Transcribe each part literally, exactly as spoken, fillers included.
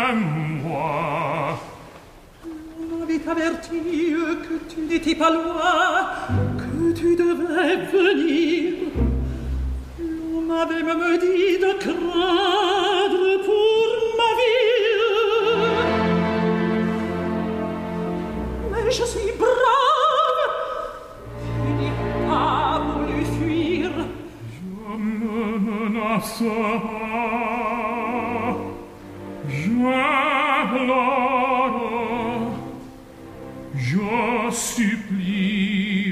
moi. On m'avait averti que tu n'étais pas loin, que tu devais venir. On m'avait même dit de craindre pour ma vie. Mais je suis brave, je n'ai pas voulu fuir. Je me menace pas, j'implore, je supplie.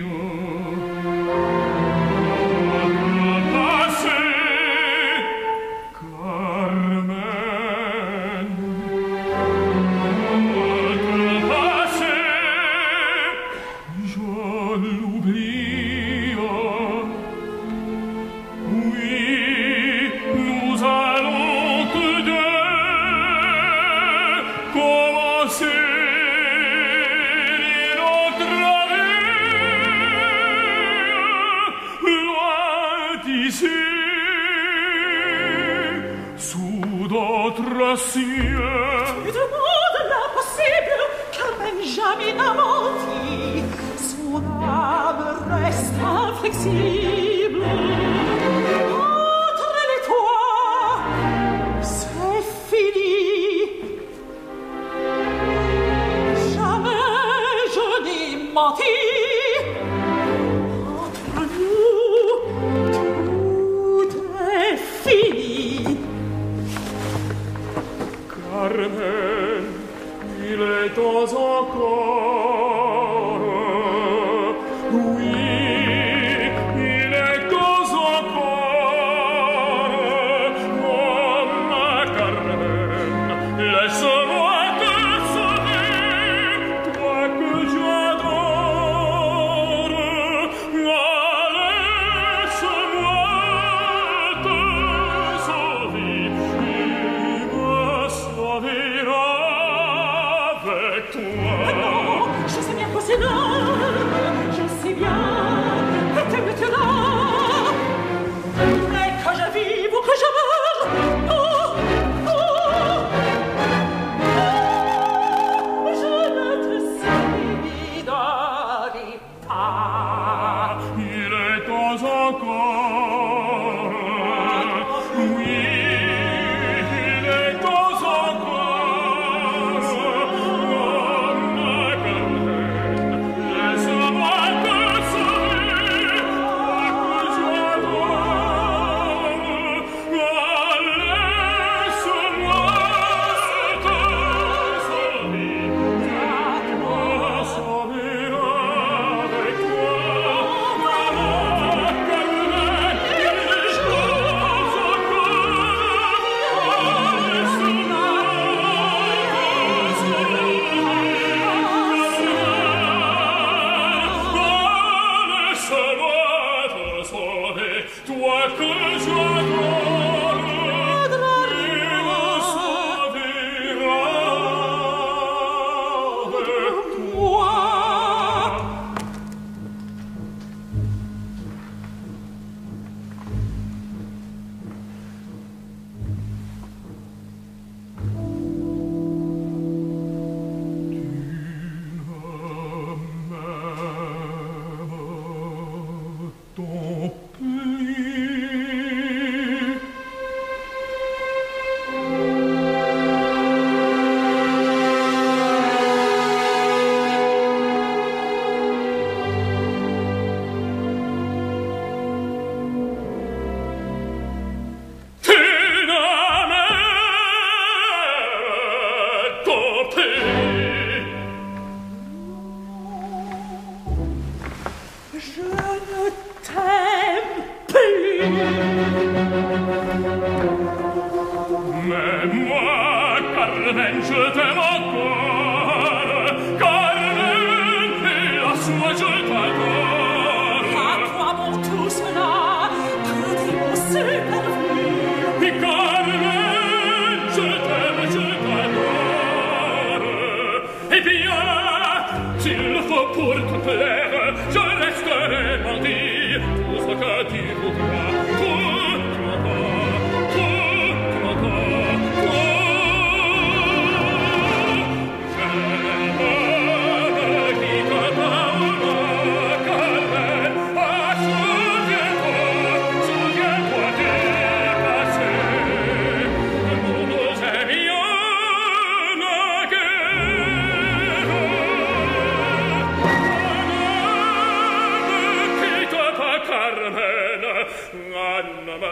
Tu demandes l'impossible, Carmen jamais n'a menti. Son âme reste inflexible. Entre elle et toi, c'est fini. Jamais je n'ai menti. Entre nous, tout est fini. Carmen, il est temps encore. Oui, il est temps encore. Oh, ma Carmen, laisse-moi te sauver, toi que j'adore. Laisse-moi te sauver. Avec toi. Non, je sais bien que c'est là, je sais bien que tu me tueras. Mais que je vive ou que je meure, non, non, non, je ne te séduirai pas. Il est temps encore. Oui. Mais moi, Carmen, je t'aime encore. Carmen, hélas, moi je t'adore. À toi mon tout cela, que des mots supervenus. Et Carmen, je t'aime, je t'adore. Eh bien, s'il le faut pour te plaire, je resterai maudit. Tout ce que tu voudras, tout, tu m'entends, tout, tu m'entends, tout.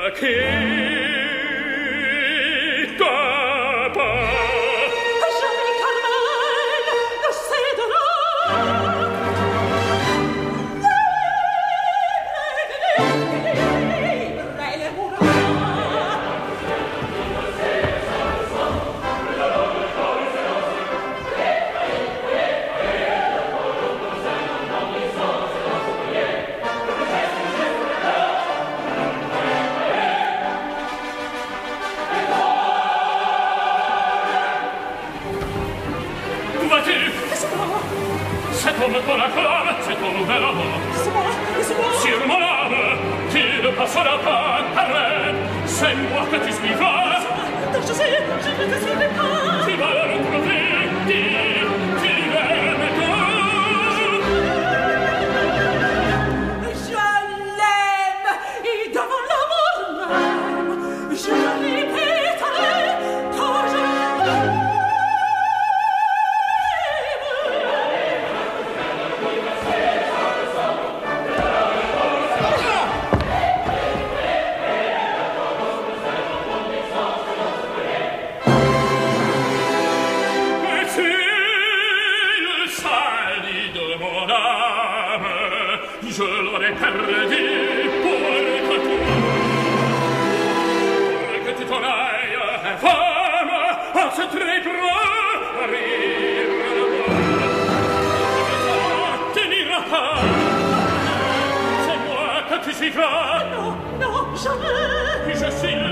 Non, non, jamais. Je suis